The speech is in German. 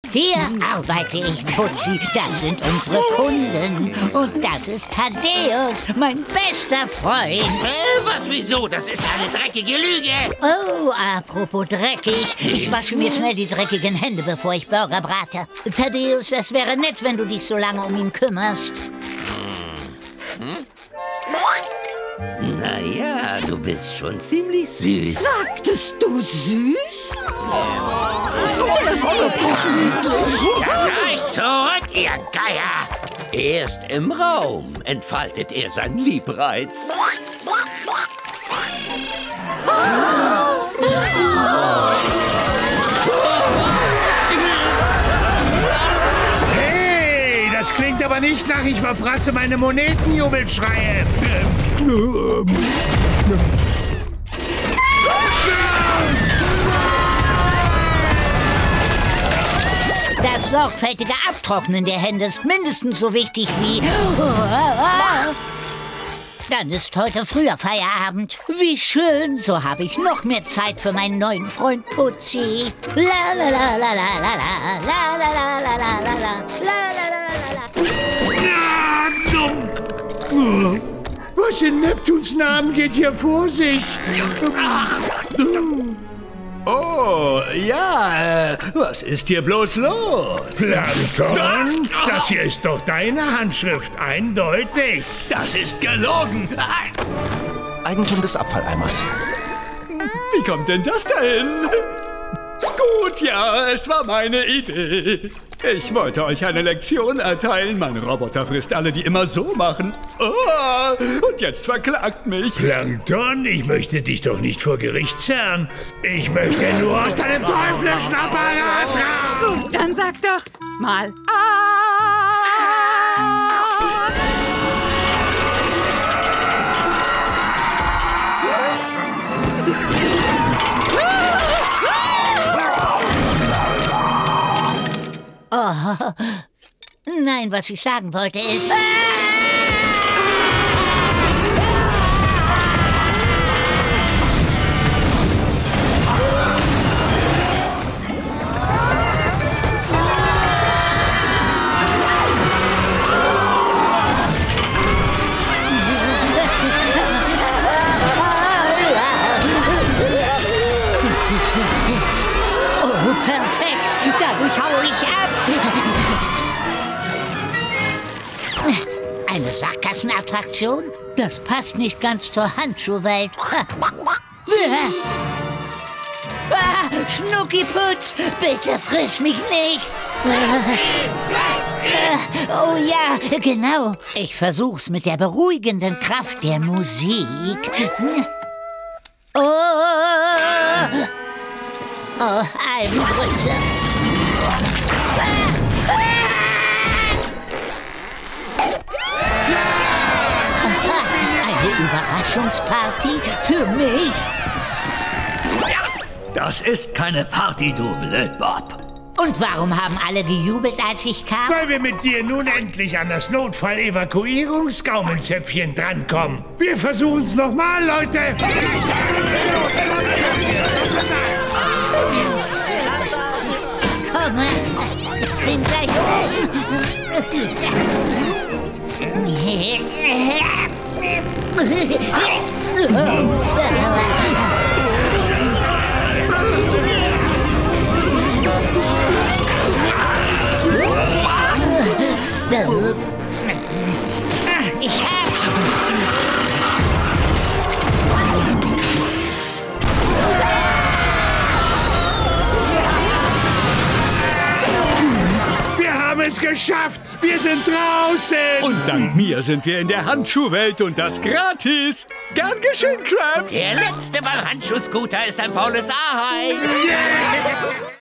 Hier arbeite ich, Putzi. Das sind unsere Kunden. Und das ist Thaddäus, mein bester Freund. Was, wieso? Das ist eine dreckige Lüge. Oh, apropos dreckig. Ich wasche mir schnell die dreckigen Hände, bevor ich Burger brate. Thaddäus, das wäre nett, wenn du dich so lange um ihn kümmerst. Naja, du bist schon ziemlich süß. Sagtest du süß? Das reicht zurück, ihr Geier. Erst im Raum entfaltet er seinen Liebreiz. Hey, das klingt aber nicht nach ich verprasse meine Monetenjubelschreie. Das sorgfältige Abtrocknen der Hände ist mindestens so wichtig wie... Dann ist heute früher Feierabend. Wie schön, so habe ich noch mehr Zeit für meinen neuen Freund Putzi. La la la la la la la la la la la la la la. Was in Neptuns Namen geht hier vor sich? Oh, ja, was ist hier bloß los? Plankton? Das hier ist doch deine Handschrift, eindeutig. Das ist gelogen. Eigentum des Abfalleimers. Wie kommt denn das dahin? Gut, ja, es war meine Idee. Ich wollte euch eine Lektion erteilen. Mein Roboter frisst alle, die immer so machen. Oh, und jetzt verklagt mich. Plankton, ich möchte dich doch nicht vor Gericht zerren. Ich möchte nur aus deinem teuflischen Apparat raus. Gut, dann sag doch mal Oh, nein, was ich sagen wollte ist... Oh, perfekt! Dadurch haue ich ab! Eine Sackgassenattraktion? Das passt nicht ganz zur Handschuhwelt. Schnucki-Putz, bitte friss mich nicht! Oh ja, genau. Ich versuch's mit der beruhigenden Kraft der Musik. Oh, Albengrütze. Eine Überraschungsparty für mich? Das ist keine Party, du Blödbob. Und warum haben alle gejubelt, als ich kam? Weil wir mit dir nun endlich an das Notfall-Evakuierungsgaumenzäpfchen drankommen. Wir versuchen's nochmal, Leute. Komm, ich bin gleich oben. Ich hab's. Wir haben es geschafft. Wir sind draußen. Und dank mir sind wir in der Handschuhwelt und das gratis. Gern geschehen, Krabs. Der letzte Mal Handschuh-Scooter ist ein faules Ahai. Yeah.